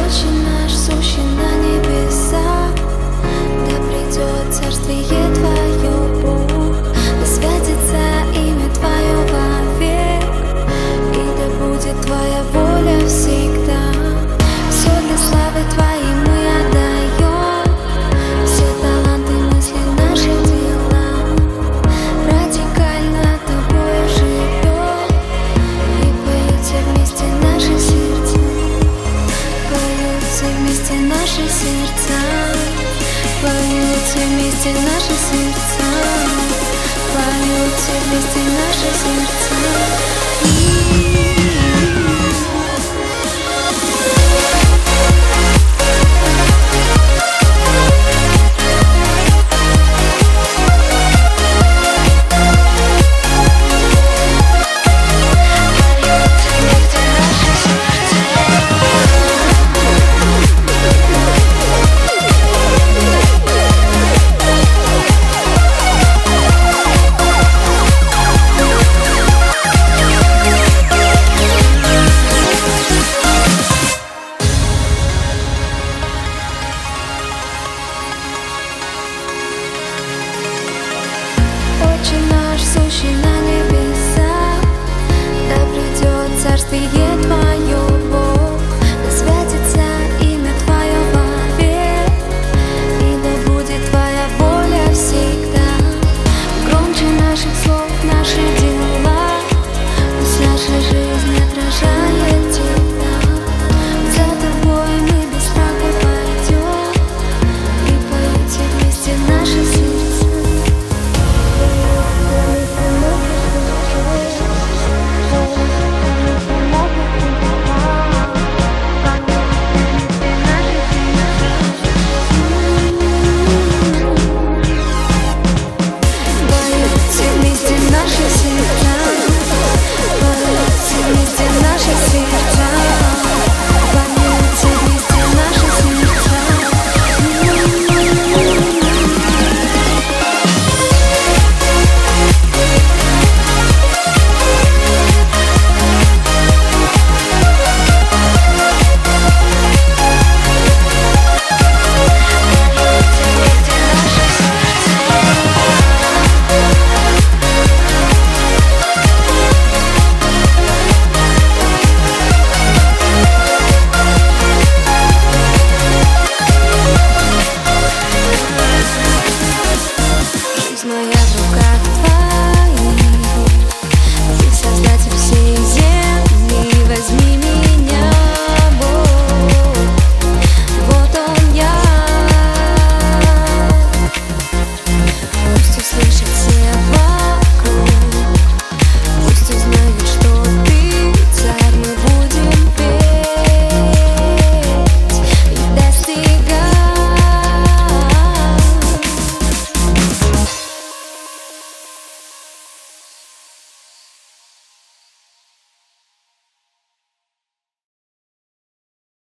Отче наш, сущий на небесах, да придет царствие Твое, Бог, да святится имя Твое вовек, и да будет Твоя воля всегда. Все для славы Твоей мы отдаем, все таланты, мысли, наши дела. Радикально Тобою живем, и поют все вместе наши сердца. Поют все вместе наши сердца. Поют все вместе наши сердца. Поют все вместе наши сердца.